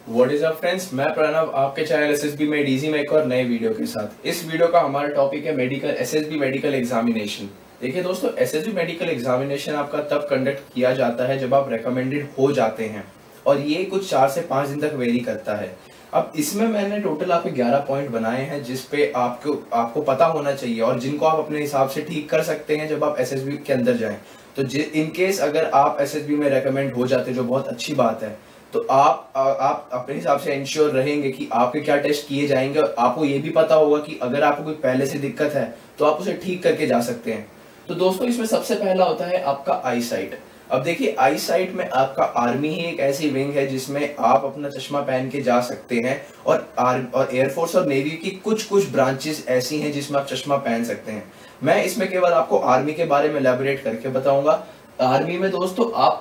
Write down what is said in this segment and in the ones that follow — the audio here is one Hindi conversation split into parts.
व्हाट इज अप फ्रेंड्स, मैं प्रणव आपके चैनल एसएसबी में डीजी में एक और नए वीडियो के साथ। इस वीडियो का हमारा टॉपिक है मेडिकल एसएसबी मेडिकल एग्जामिनेशन। देखिए दोस्तों, एसएसबी मेडिकल एग्जामिनेशन आपका तब कंडक्ट किया जाता है जब आप रिकमेंडेड हो जाते हैं और ये कुछ 4 से 5 दिन तक वेरी करता है। अब इसमें मैंने टोटल आपके 11 पॉइंट बनाए हैं जिसपे आपको पता होना चाहिए और जिनको आप अपने हिसाब से ठीक कर सकते हैं जब आप एसएसबी के अंदर जाएं। तो इन केस अगर आप एसएसबी में रिकमेंड हो जाते, जो बहुत अच्छी बात है, तो आप अपने हिसाब से इंश्योर रहेंगे कि आपके क्या टेस्ट किए जाएंगे और आपको ये भी पता होगा कि अगर आपको कोई पहले से दिक्कत है तो आप उसे ठीक करके जा सकते हैं। तो दोस्तों, इसमें सबसे पहला होता है आपका आई साइट। अब देखिए, आई साइट में आपका आर्मी ही एक ऐसी विंग है जिसमें आप अपना चश्मा पहन के जा सकते हैं और एयरफोर्स और नेवी की कुछ ब्रांचेस ऐसी हैं जिसमें आप चश्मा पहन सकते हैं। मैं इसमें केवल आपको आर्मी के बारे में एलैबोरेट करके बताऊंगा। आर्मी में दोस्तों आप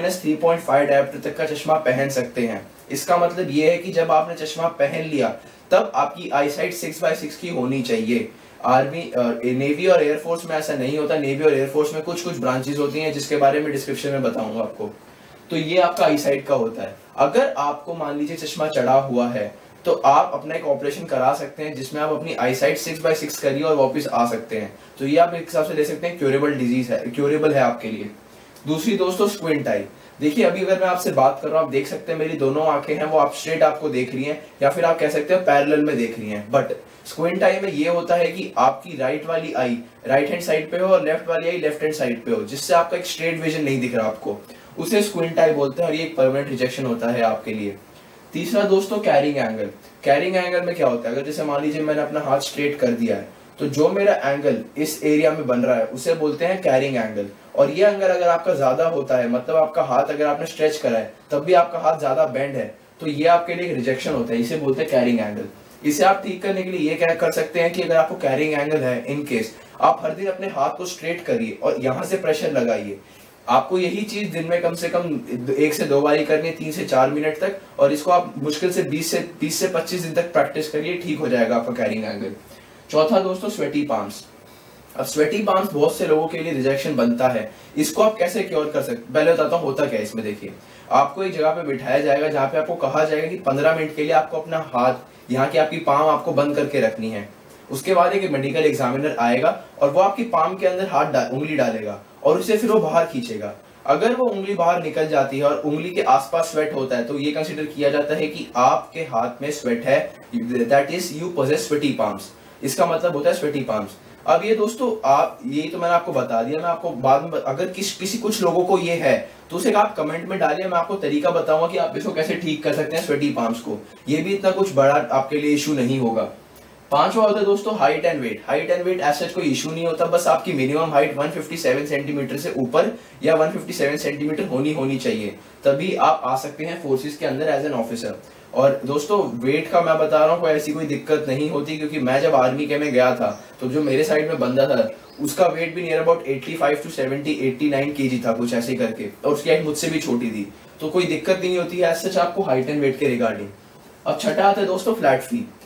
+-3.5 डायोप्टर तक का चश्मा पहन सकते हैं। इसका मतलब ये है कि जब आपने चश्मा पहन लिया तब आपकी आई साइट 6/6 की होनी चाहिए। आर्मी नेवी और एयरफोर्स में ऐसा नहीं होता। नेवी और एयरफोर्स में कुछ ब्रांचेस होती हैं जिसके बारे में डिस्क्रिप्शन में बताऊंगा आपको। तो ये आपका आई साइट का होता है। अगर आपको मान लीजिए चश्मा चढ़ा हुआ है तो आप अपना एक ऑपरेशन करा सकते हैं जिसमें आप अपनी आई साइट 6/6 करिए और वापस आ सकते हैं। तो ये आप एक हिसाब से ले सकते हैं क्योरेबल है आपके लिए। दूसरी दोस्तों, स्क्विंट आई। देखिए, अभी अगर मैं आपसे बात कर रहा हूं, आप देख सकते हैं मेरी दोनों आंखें हैं वो आप स्ट्रेट आपको देख रही हैं या फिर आप कह सकते हैं पैरेलल में देख रही हैं। बट स्क्विंट आई में ये होता है कि आपकी राइट वाली आई राइट हैंड साइड पे हो और लेफ्ट वाली आई लेफ्ट हैंड साइड पे हो, जिससे आपका एक स्ट्रेट विजन नहीं दिख रहा आपको। उसे स्क्विंट आई बोलते हैं और ये एक परमानेंट रिजेक्शन होता है आपके लिए। तीसरा दोस्तों, कैरिंग एंगल। कैरिंग एंगल में क्या होता है, अगर जैसे मान लीजिए मैंने अपना हाथ स्ट्रेट कर दिया है तो जो मेरा एंगल इस एरिया में बन रहा है उसे बोलते हैं कैरिंग एंगल। और ये एंगल अगर आपका ज्यादा होता है, मतलब आपका हाथ अगर आपने स्ट्रेच करा है तब भी आपका हाथ ज्यादा बेंड है, तो ये आपके लिए एक रिजेक्शन होता है। इसे बोलते हैं कैरिंग एंगल। इसे आप ठीक करने के लिए ये क्या कर सकते हैं कि अगर आपको कैरिंग एंगल है, इन केस आप हर दिन अपने हाथ को स्ट्रेट करिए और यहाँ से प्रेशर लगाइए। आपको यही चीज दिन में कम से कम 1 से 2 बारी करनी है, 3 से 4 मिनट तक, और इसको आप मुश्किल से 20 से 25 दिन तक प्रैक्टिस करिए, ठीक हो जाएगा आपका कैरिंग एंगल। चौथा दोस्तों, स्वेटी पाम्स। अब स्वेटी पाम्स बहुत से लोगों के लिए रिजेक्शन बनता है। इसको आप कैसे क्योर कर सकते, पहले बताता हूँ होता क्या है इसमें। देखिए, आपको एक जगह पे बिठाया जाएगा जहाँ पे आपको कहा जाएगा कि 15 मिनट के लिए आपको अपना हाथ, यहाँ की आपकी पाम आपको बंद करके रखनी है। उसके बाद एक मेडिकल एग्जामिनर आएगा और वो आपकी पाम के अंदर उंगली डालेगा और उसे फिर वो बाहर खींचेगा। अगर वो उंगली बाहर निकल जाती है और उंगली के आसपास स्वेट होता है तो ये कंसीडर किया जाता है कि आपके हाथ में स्वेट है, that is you possess sweaty palms. इसका मतलब होता है स्वेटी पाम्स। अब ये दोस्तों, आप ये तो मैंने आपको बता दिया, मैं आपको बाद में अगर किसी कुछ लोगों को ये है तो उसे आप कमेंट में डालिए, मैं आपको तरीका बताऊंगा कि आप इसको कैसे ठीक कर सकते हैं स्वेटी पाम्स को। ये भी इतना कुछ बड़ा आपके लिए इशू नहीं होगा। पांचवा होता है दोस्तों height and weight. Height and weight ऐसा कोई इशू नहीं होता, बस आपकी मिनिमम हाइट 157 सेंटीमीटर से ऊपर या 157 सेंटीमीटर होनी चाहिए, तभी आप आ सकते हैं फोर्सेस के अंदर एज एन ऑफिसर। और दोस्तों, वेट का मैं बता रहा हूँ, कोई ऐसी कोई दिक्कत नहीं होती, क्योंकि मैं जब आर्मी के में गया था तो जो मेरे साइड में बंदा था उसका वेट भी नियर अबाउट 85 to 89 kg था, कुछ ऐसे करके, और उसकी हाइट मुझसे भी छोटी थी, तो कोई दिक्कत नहीं होती है सच आपको हाइट एंड वेट के रिगार्डिंग। अब छठा आता है दोस्तों फ्लैट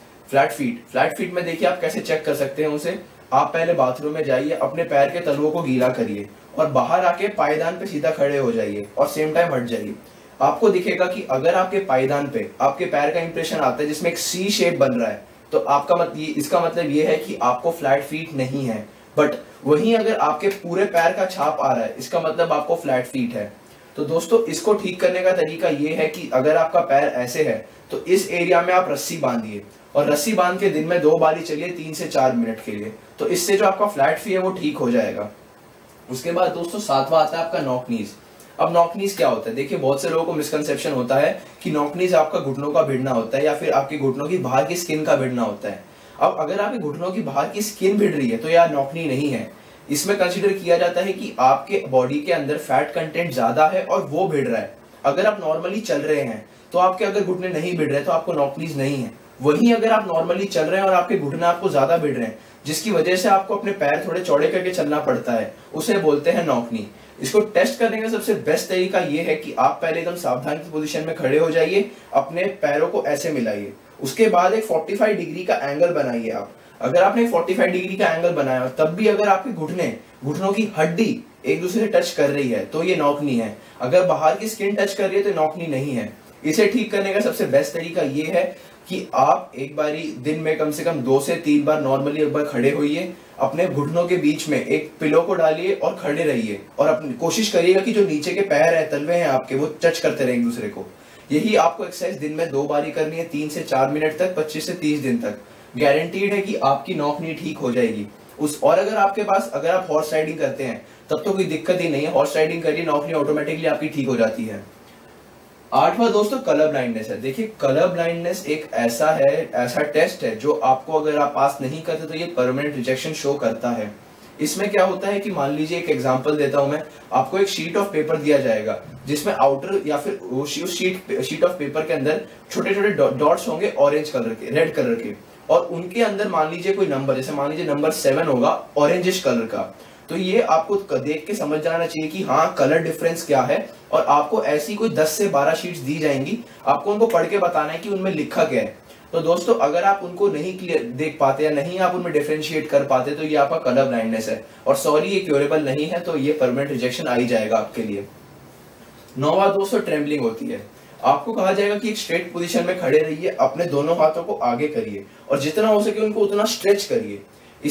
फीट में देखिए आप कैसे चेक कर सकते हैं उसे। आप पहले बाथरूम में जाइए, अपने पैर के तलवों को गीला करिए और बाहर आके पायदान पे सीधा खड़े हो जाइए और सेम टाइम हट जाइए। आपको दिखेगा कि अगर आपके पायदान पे आपके पैर का इंप्रेशन आता है जिसमें एक सी शेप बन रहा है तो इसका मतलब ये है कि आपको फ्लैट फीट नहीं है। बट वहीं अगर आपके पूरे पैर का छाप आ रहा है, इसका मतलब आपको फ्लैट फीट है। तो दोस्तों, इसको ठीक करने का तरीका ये है कि अगर आपका पैर ऐसे है तो इस एरिया में आप रस्सी बांधिए और रस्सी बांध के दिन में 2 बारी चलिए 3 से 4 मिनट के लिए, तो इससे जो आपका फ्लैट फी है वो ठीक हो जाएगा। उसके बाद दोस्तों 7वां आता है आपका नॉक नीज। अब नॉक नीज क्या होता है, देखिए बहुत से लोगों को मिसकंसेप्शन होता है कि नॉक नीज आपका घुटनों का भिड़ना होता है या फिर आपके घुटनों की बाहर की स्किन का भिड़ना होता है। अब अगर आपके घुटनों की बाहर की स्किन भिड़ रही है तो यार नॉकनी नहीं है। इसमें कंसीडर किया जाता है कि आपके बॉडी के अंदर फैट कंटेंट ज्यादा है और वो भिड़ रहा है। अगर आप नॉर्मली चल रहे हैं तो आपके अगर घुटने नहीं भिड़ रहे तो आपको नॉकनीज नहीं है। वहीं अगर आप नॉर्मली चल रहे हैं और आपके घुटने आपको ज्यादा भिड़ रहे हैं जिसकी वजह से आपको अपने पैर थोड़े चौड़े करके चलना पड़ता है, उसे बोलते हैं नॉकनी। इसको टेस्ट करने का सबसे बेस्ट तरीका ये है कि आप पहले एकदम सावधान की पोजीशन में खड़े हो जाइए, अपने पैरों को ऐसे मिलाइए, उसके बाद एक 45 डिग्री का एंगल बनाइए। आप अगर आपने 45 डिग्री का एंगल बनाया तब भी अगर आपके घुटनों की हड्डी एक दूसरे से टच कर रही है तो ये नॉकनी है। अगर बाहर की स्किन टच कर रही है तो नॉकनी नहीं है। इसे ठीक करने का सबसे बेस्ट तरीका ये है कि आप एक बारी दिन में कम से कम 2 से 3 बार नॉर्मली एक बार खड़े होइए, अपने घुटनों के बीच में एक पिलो को डालिए और खड़े रहिए, और अपनी कोशिश करिएगा कि जो नीचे के पैर है, तलवे हैं आपके, वो टच करते रहे एक दूसरे को। यही आपको एक्सरसाइज दिन में 2 बारी करनी है, 3 से 4 मिनट तक, 25 से 30 दिन तक। गारंटीड है कि आपकी नॉक नी ठीक हो जाएगी। और अगर आपके पास, अगर आप हॉर्स राइडिंग करते हैं तब तो कोई दिक्कत ही नहीं है, हॉर्स राइडिंग करिए, नॉक नी ऑटोमेटिकली आपकी ठीक हो जाती है। 8वां दोस्तों कलर ब्लाइंडनेस है। देखिए कलर ब्लाइंडनेस एक ऐसा टेस्ट है जो आपको, अगर आप पास नहीं करते तो ये परमानेंट रिजेक्शन शो करता है। इसमें क्या होता है कि मान लीजिए, एक एग्जांपल देता हूं मैं आपको, एक शीट ऑफ पेपर दिया जाएगा जिसमें आउटर या फिर उस शीट ऑफ पेपर के अंदर छोटे छोटे डॉट्स होंगे ऑरेंज कलर के, रेड कलर के, और उनके अंदर मान लीजिए कोई नंबर, जैसे मान लीजिए नंबर 7 होगा ऑरेंजिश कलर का। तो ये आपको देख के समझ जाना चाहिए कि हाँ कलर डिफरेंस क्या है, और आपको ऐसी कोई 10 से 12 शीट्स दी जाएंगी, आपको उनको पढ़ के बताना है कि उनमें लिखा क्या है। तो दोस्तों अगर आप उनको नहीं क्लियर देख पाते या नहीं आप उनमें डिफरेंशिएट कर पाते तो ये आपका कलर ब्लाइंडनेस है, और सॉरी ये क्योरेबल नहीं है, तो ये परमानेंट रिजेक्शन आ ही जाएगा आपके लिए। 9वां दोस्तों ट्रेम्बलिंग होती है। आपको कहा जाएगा कि एक स्ट्रेट पोजीशन में खड़े रहिए, अपने दोनों हाथों को आगे करिए और जितना हो सके उनको उतना स्ट्रेच करिए।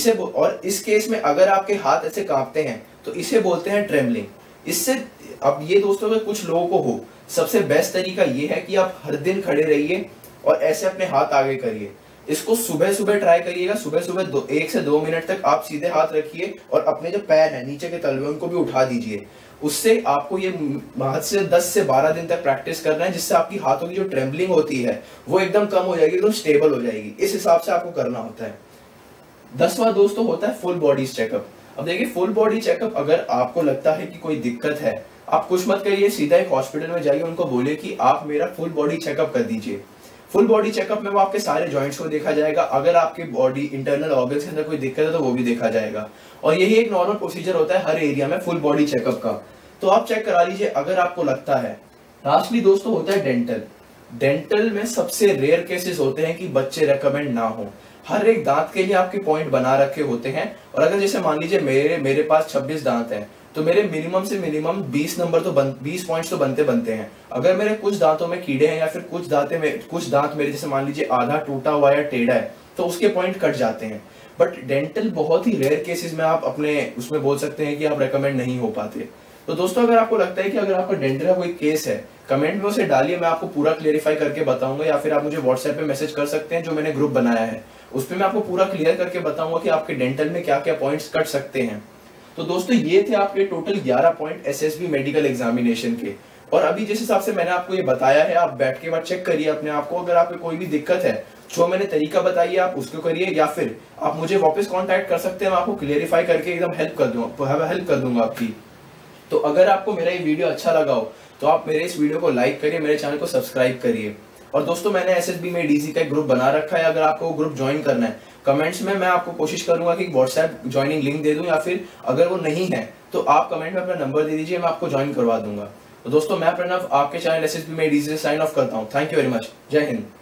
और इस केस में अगर आपके हाथ ऐसे कांपते हैं तो इसे बोलते हैं ट्रेम्बलिंग। इससे अब ये दोस्तों अगर कुछ लोगों को हो, सबसे बेस्ट तरीका ये है कि आप हर दिन खड़े रहिए और ऐसे अपने हाथ आगे करिए। इसको सुबह सुबह ट्राई करिएगा, सुबह सुबह 1 से 2 मिनट तक आप सीधे हाथ रखिए और अपने जो पैर है नीचे के तलवे उनको भी उठा दीजिए। उससे आपको ये हाथ से 10 से 12 दिन तक प्रैक्टिस करना है, जिससे आपकी हाथों की जो ट्रेम्बलिंग होती है वो एकदम कम हो जाएगी, एकदम स्टेबल हो जाएगी। इस हिसाब से आपको करना होता है। 10वां दोस्तों होता है फुल बॉडी चेकअप। अब देखिए फुल बॉडी चेकअप, अगर आपको लगता है कि कोई दिक्कत है, आप कुछ मत करिए, सीधा एक हॉस्पिटल में जाइए, उनको बोलिए कि आप मेरा फुल बॉडी चेकअप कर दीजिए। फुल बॉडी चेकअप में वो आपके सारे जॉइंट्स को देखा जाएगा, अगर आपके बॉडी इंटरनल ऑर्गन्स के अंदर कोई दिक्कत है तो वो भी देखा जाएगा, और यही एक नॉर्मल प्रोसीजर होता है हर एरिया में फुल बॉडी चेकअप का। तो आप चेक करा लीजिए अगर आपको लगता है। लास्टली दोस्तों होता है डेंटल। डेंटल में सबसे रेयर केसेस होते हैं कि बच्चे रेकमेंड ना हो। हर एक दांत के लिए आपके पॉइंट बना रखे होते हैं, और अगर जैसे मान लीजिए मेरे पास 26 दांत हैं, तो मेरे मिनिमम से मिनिमम 20 नंबर तो 20 पॉइंट्स तो बनते हैं। अगर मेरे कुछ दांतों में कीड़े हैं या फिर कुछ दांत मेरे जैसे मान लीजिए आधा टूटा हुआ या टेढ़ा है, तो उसके पॉइंट कट जाते हैं। बट डेंटल बहुत ही रेयर केसेस में आप अपने उसमें बोल सकते हैं कि आप रेकमेंड नहीं हो पाते। तो दोस्तों अगर आपको लगता है कि अगर आपका डेंटल का कोई केस है, कमेंट में उसे डालिए, मैं आपको पूरा क्लियरिफाई करके बताऊंगा, या फिर आप मुझे व्हाट्सएप पे मैसेज कर सकते हैं, जो मैंने ग्रुप बनाया है उस पर मैं आपको पूरा क्लियर करके बताऊंगा कि आपके डेंटल में क्या क्या पॉइंट्स कट सकते हैं। तो दोस्तों ये थे आपके total 11 point SSB medical examination के, और अभी जिस हिसाब से मैंने आपको ये बताया है, आप बैठ के बाद चेक करिए अपने आप को। अगर आपको कोई भी दिक्कत है, जो मैंने तरीका बताइए आप उसको करिए, या फिर आप मुझे वापस कॉन्टैक्ट कर सकते हैं, मैं आपको क्लियरिफाई करके एकदम हेल्प कर दूंगा आपकी। तो अगर आपको मेरा ये वीडियो अच्छा लगा हो तो आप मेरे इस वीडियो को लाइक करिए, मेरे चैनल को सब्सक्राइब करिए। और दोस्तों मैंने एसएसबी में डीसी का एक ग्रुप बना रखा है, अगर आपको ग्रुप ज्वाइन करना है, कमेंट्स में मैं आपको कोशिश करूंगा कि व्हाट्सएप ज्वाइनिंग लिंक दे दूं, या फिर अगर वो नहीं है तो आप कमेंट में अपना नंबर दे दीजिए, मैं आपको ज्वाइन करवा दूंगा। तो दोस्तों मैं प्रणव आपके चैनल एसएसबी में डीसी से साइन ऑफ करता हूं। Thank you very much. जय हिंद।